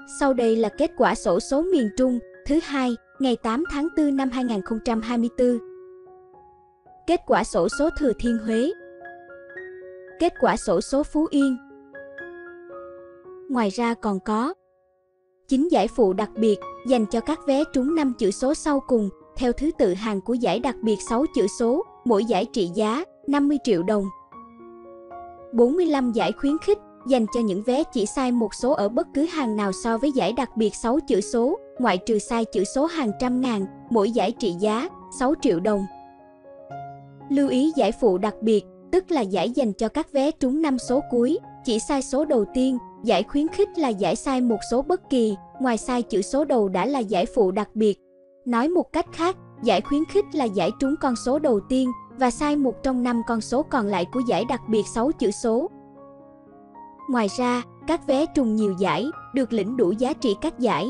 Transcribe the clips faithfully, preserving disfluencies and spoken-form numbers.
Sau đây là kết quả xổ số miền Trung thứ hai, ngày tám tháng tư năm hai nghìn không trăm hai mươi tư. Kết quả xổ số Thừa Thiên Huế. Kết quả xổ số Phú Yên. Ngoài ra còn có chín giải phụ đặc biệt dành cho các vé trúng năm chữ số sau cùng, theo thứ tự hàng của giải đặc biệt sáu chữ số, mỗi giải trị giá năm mươi triệu đồng. bốn mươi lăm giải khuyến khích dành cho những vé chỉ sai một số ở bất cứ hàng nào so với giải đặc biệt sáu chữ số, ngoại trừ sai chữ số hàng trăm ngàn, mỗi giải trị giá sáu triệu đồng. Lưu ý giải phụ đặc biệt, tức là giải dành cho các vé trúng năm số cuối, chỉ sai số đầu tiên. Giải khuyến khích là giải sai một số bất kỳ, ngoài sai chữ số đầu đã là giải phụ đặc biệt. Nói một cách khác, giải khuyến khích là giải trúng con số đầu tiên và sai một trong năm con số còn lại của giải đặc biệt sáu chữ số. Ngoài ra, các vé trùng nhiều giải được lĩnh đủ giá trị các giải.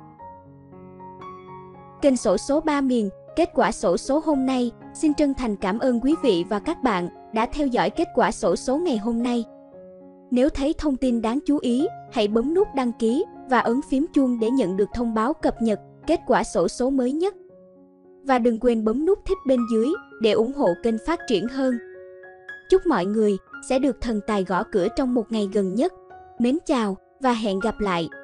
Kênh xổ số ba miền, kết quả xổ số hôm nay. Xin chân thành cảm ơn quý vị và các bạn đã theo dõi kết quả xổ số ngày hôm nay. Nếu thấy thông tin đáng chú ý, hãy bấm nút đăng ký và ấn phím chuông để nhận được thông báo cập nhật kết quả xổ số mới nhất. Và đừng quên bấm nút thích bên dưới để ủng hộ kênh phát triển hơn. Chúc mọi người sẽ được thần tài gõ cửa trong một ngày gần nhất. Mến chào và hẹn gặp lại!